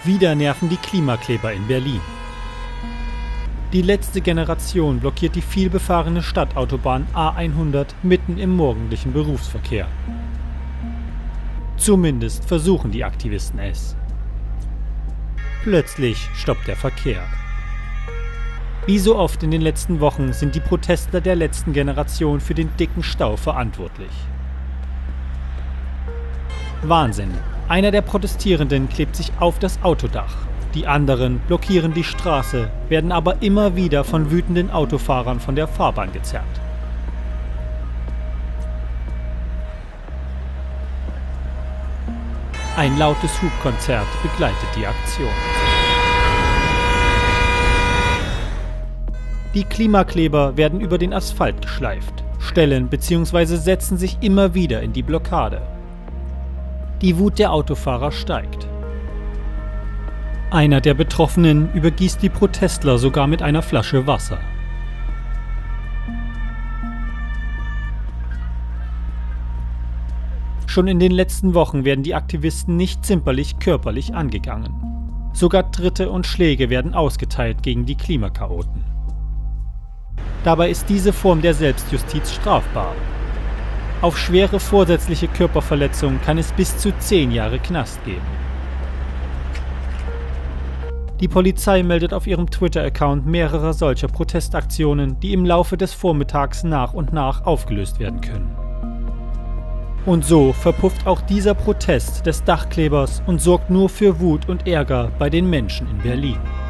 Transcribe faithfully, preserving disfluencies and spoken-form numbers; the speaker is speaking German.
Wieder nerven die Klimakleber in Berlin. Die letzte Generation blockiert die vielbefahrene Stadtautobahn A hundert mitten im morgendlichen Berufsverkehr. Zumindest versuchen die Aktivisten es. Plötzlich stoppt der Verkehr. Wie so oft in den letzten Wochen sind die Protestler der letzten Generation für den dicken Stau verantwortlich. Wahnsinn! Einer der Protestierenden klebt sich auf das Autodach. Die anderen blockieren die Straße, werden aber immer wieder von wütenden Autofahrern von der Fahrbahn gezerrt. Ein lautes Hubkonzert begleitet die Aktion. Die Klimakleber werden über den Asphalt geschleift, stellen bzw. setzen sich immer wieder in die Blockade. Die Wut der Autofahrer steigt. Einer der Betroffenen übergießt die Protestler sogar mit einer Flasche Wasser. Schon in den letzten Wochen werden die Aktivisten nicht zimperlich körperlich angegangen. Sogar Tritte und Schläge werden ausgeteilt gegen die Klimakaoten. Dabei ist diese Form der Selbstjustiz strafbar. Auf schwere vorsätzliche Körperverletzung kann es bis zu zehn Jahre Knast geben. Die Polizei meldet auf ihrem Twitter-Account mehrere solcher Protestaktionen, die im Laufe des Vormittags nach und nach aufgelöst werden können. Und so verpufft auch dieser Protest des Dachklebers und sorgt nur für Wut und Ärger bei den Menschen in Berlin.